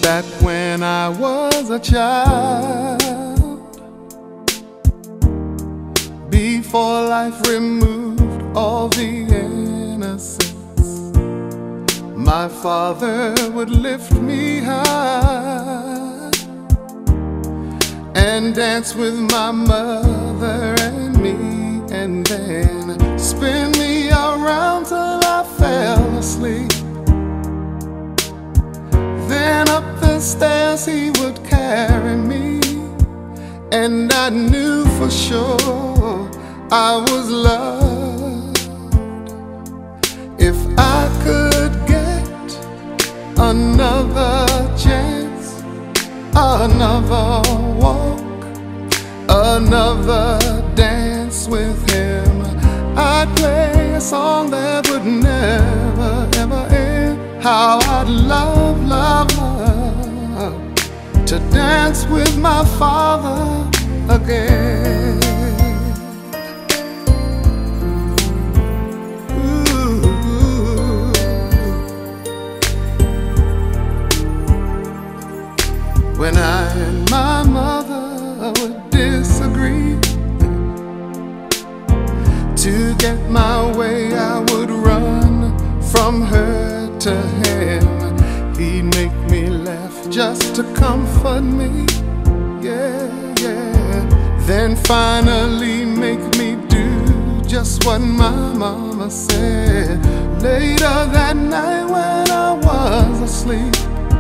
Back when I was a child, before life removed all the innocence, my father would lift me high and dance with my mother and me, and then spin me around till I fell asleep. Then up the stairs he would carry me, and I knew for sure I was loved. If I could get another chance, another walk, another dance with him, I'd play a song that would never ever end. How I'd love, love, love to dance with my father again. Ooh. When I and my mother would disagree, to get my way I would run from her to him. He'd make me laugh just to comfort me, yeah, yeah. Then finally make me do just what my mama said. Later that night when I was asleep,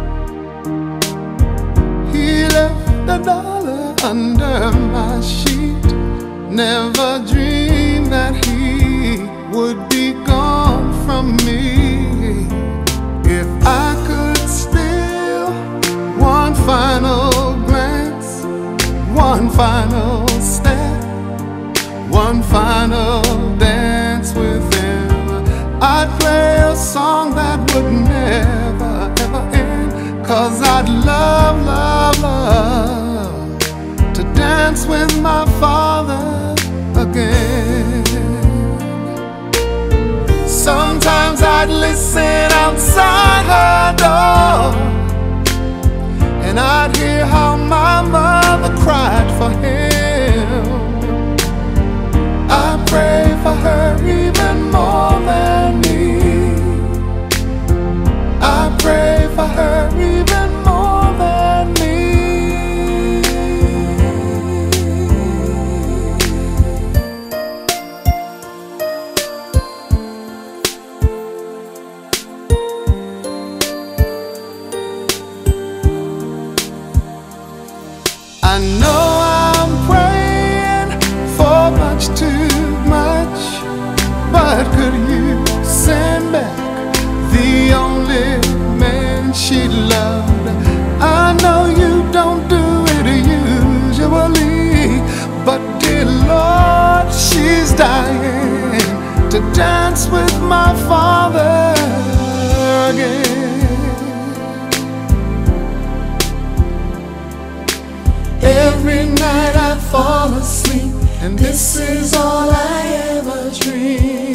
he left $1 under my sheet. Never dreamed that he would be gone from me. If I could steal one final glance, one final step, one final dance with him, I'd play a song that would never ever end. 'Cause I'd love, love, love to dance with my father again. Sometimes I'd listen outside her door, and I'd hear how my mother cried for him. I pray for her even more than me. I pray for her even more than me. I know I'm praying for much too much, but could you send back the only man she loved? I know you don't do it usually, but dear Lord, she's dying to dance with my father again. Every night I fall asleep, and this is all I ever dream.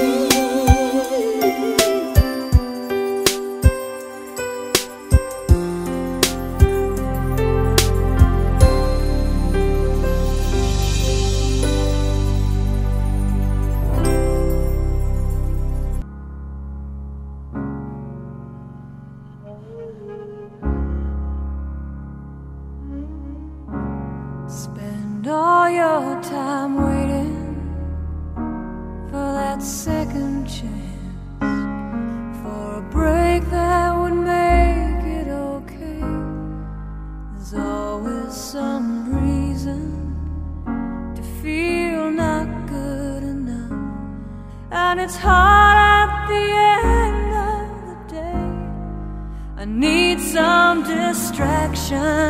Spend all your time waiting for that second chance, for a break that would make it okay. There's always some reason to feel not good enough, and it's hard at the end of the day. I need some distraction,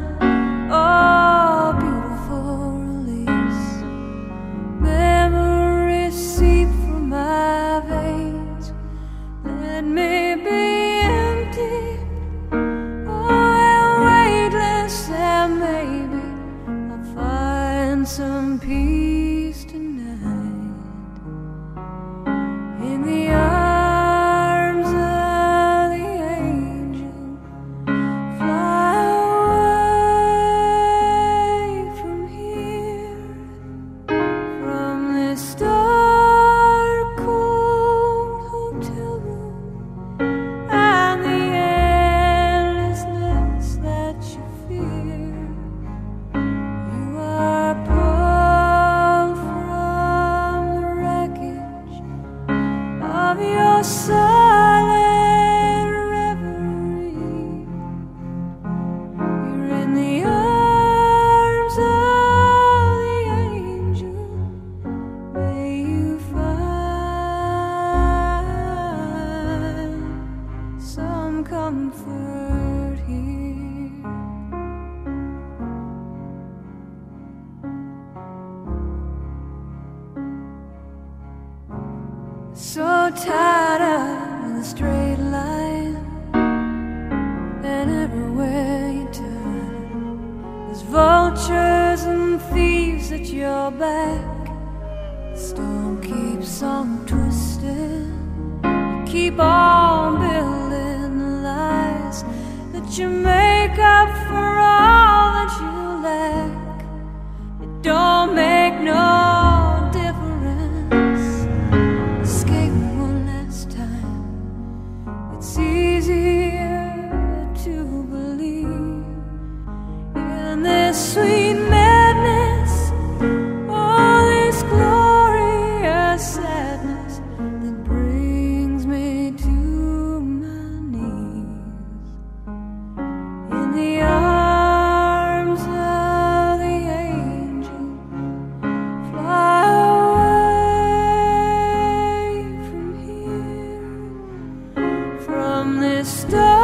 oh, beautiful release. Memories seep from my veins. Let me be empty, oh, and weightless, and maybe I'll find some peace tonight in the arms of the angel comfort here. So tied up in a straight line, and everywhere you turn, there's vultures and thieves at your back. The storm keeps on twisting. You keep on building the lies that you make up for all that you lack. It don't make no difference. Escape one last time. It's easier to believe in this sweet madness, all this glorious sadness that brings me to my knees in the arms of the angel. Fly away from here, from this star.